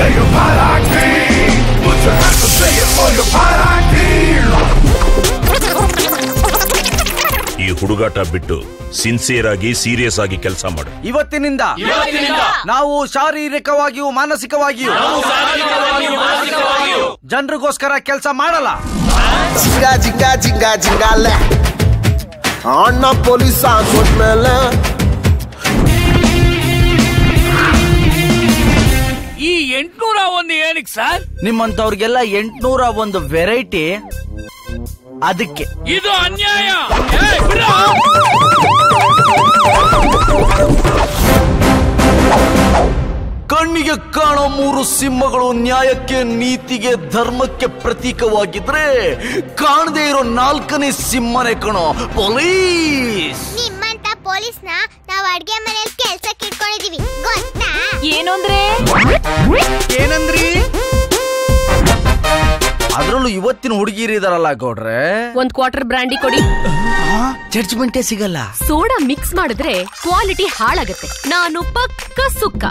ಈ ಹುಡುಗಾಟ ಬಿಟ್ಟು ಸಿನ್ಸಿಯರ್ ಆಗಿ ಸೀರಿಯಸ್ ಆಗಿ ಕೆಲಸ ಮಾಡು. ಇವತ್ತಿನಿಂದ ನಾವು ಶಾರೀರಿಕವಾಗಿಯೂ ಮಾನಸಿಕವಾಗಿಯೂ ಜನರಿಗೋಸ್ಕರ ಕೆಲಸ ಮಾಡಲ್ಲ. ಅಣ್ಣ ಪೊಲೀಸ್ ಆಗೋದ್ಮೇಲೆ ಈ 801 ಏನಕ್ಕೆ ಸರ್? ನಿಮ್ಮಂತವ್ರಿಗೆಲ್ಲ 801 ವೆರೈಟಿ, ಅದಕ್ಕೆ. ಇದು ಅನ್ಯಾಯ. ಕಣ್ಣಿಗೆ ಕಾಣೋ 3 ಸಿಂಹಗಳು ನ್ಯಾಯಕ್ಕೆ, ನೀತಿಗೆ, ಧರ್ಮಕ್ಕೆ ಪ್ರತೀಕವಾಗಿದ್ರೆ ಕಾಣದೇ ಇರೋ 4ನೇ ಸಿಂಹನೇ ಕಣೋ ಪೊಲೀಸ್. ನಿಮ್ಮಂತ ಪೊಲೀಸ್ನ ನಾವು ಅಡ್ಗೆ ಮನೆಯಲ್ಲಿ ಕೆಲ್ಸಕ್ಕೆ ಇಟ್ಕೊಂಡಿದೀವಿ, ಗೊತ್ತಾ? ಏನಂದ್ರಿ? ಅದ್ರಲ್ಲೂ ಇವತ್ತಿನ ಹುಡುಗಿರಿ ಇದಾರಲ್ಲ ಗೌಡ್ರೆ, 1 ಕ್ವಾರ್ಟರ್ ಬ್ರಾಂಡಿ ಕೊಡಿ. ಜಡ್ಜ್ಮೆಂಟೇ ಸಿಗಲ್ಲ. ಸೋಡಾ ಮಿಕ್ಸ್ ಮಾಡಿದ್ರೆ ಕ್ವಾಲಿಟಿ ಹಾಳಾಗತ್ತೆ. ನಾನು ಪಕ್ಕ ಸುಕ್ಕ.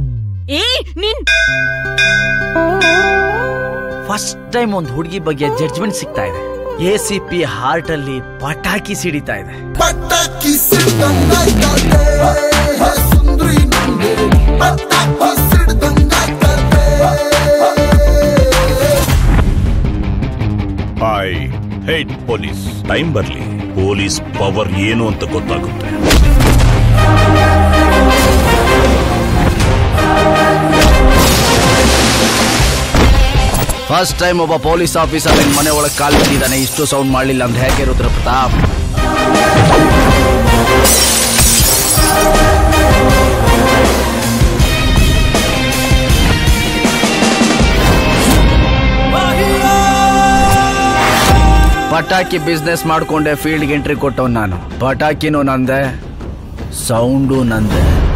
ಫಸ್ಟ್ ಟೈಮ್ ಒಂದು ಹುಡುಗಿ ಬಗ್ಗೆ ಜಡ್ಜ್ಮೆಂಟ್ ಸಿಗ್ತಾ ಇದೆ. ACP ಹಾರ್ಟ್ ಅಲ್ಲಿ ಪಟಾಕಿ ಸಿಡಿತಾ ಇದೆ. ಪಟಾಕಿ ಸಿಡ್ದಂಗಾಯ್ತದೆ ಸುಂದ್ರಿ ನಂಗೆ, ಪಟಾಕಿ ಸಿಡ್ದಂಗಾಯ್ತದೆ. I hate police. ಟೈಮ್ ಬರ್ಲಿ, ಪೊಲೀಸ್ ಪವರ್ ಏನು ಅಂತ ಗೊತ್ತಾಗುತ್ತೆ. ಫಸ್ಟ್ ಟೈಮ್ ಒಬ್ಬ ಪೊಲೀಸ್ ಆಫೀಸರ್ ನಿನ್ ಮನೆ ಒಳಗೆ ಕಾಲಿಟ್ಟಿದ್ದಾನೆ. ಇಷ್ಟು ಸೌಂಡ್ ಮಾಡಲಿಲ್ಲ ಅಂದ್ರೆ ಹೇಗೆ ರುದ್ರ ಪ್ರತಾಪ್? ಪಟಾಕಿ ಬಿಸ್ನೆಸ್ ಮಾಡ್ಕೊಂಡೆ ಫೀಲ್ಡ್ಗೆ ಎಂಟ್ರಿ ಕೊಟ್ಟವ್ ನಾನು. ಪಟಾಕಿನೂ ನಂದೆ, ಸೌಂಡು ನಂದೆ.